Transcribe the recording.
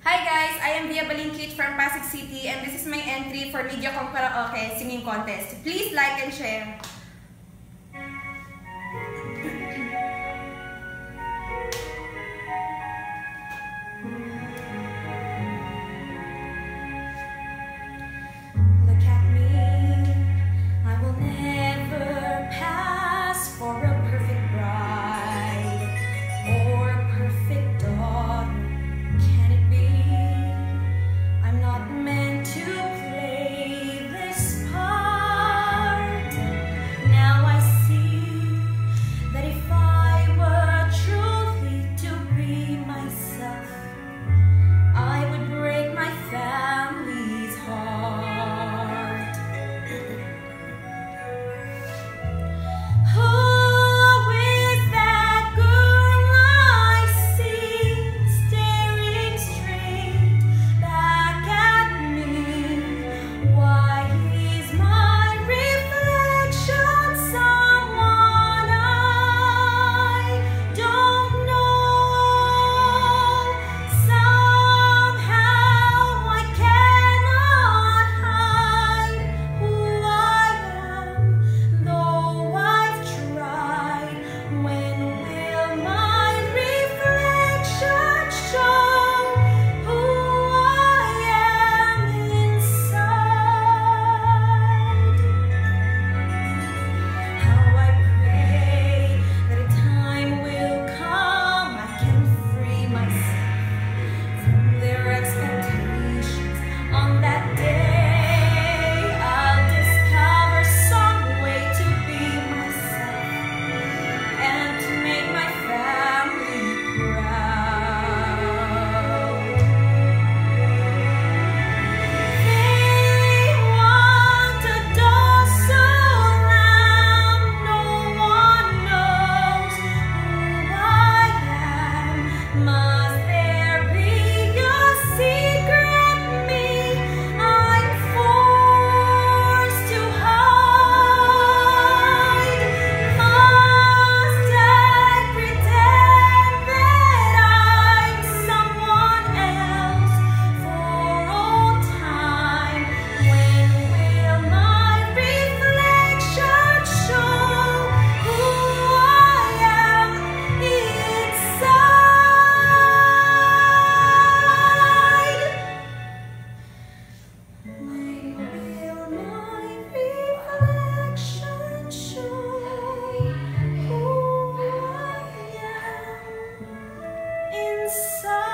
Hi guys, I am Balingit from Pasig City and this is my entry for MediaCom Karaoke singing contest. Please like and share. Look at me, I will never pass for a perfect bride or a perfect daughter. Can it be? I'm not meant to play this part. Now I see that if I were truly to be myself, I would break my family's heart. Who is that girl I see staring straight back at me? Why is my reflection someone I don't know? Somehow I cannot hide who I am, though I've tried. When will my reflection show who I am inside? How I pray that a time will come I can free myself from their expectations. On that day, I'll discover some way to be myself and to make my family proud. They want a docile lamb. No one knows who I am. Must there be a secret me I'm forced to hide? Must I pretend that I'm someone else for all time? When will my reflection show who I am inside? When will my reflection show who I am inside?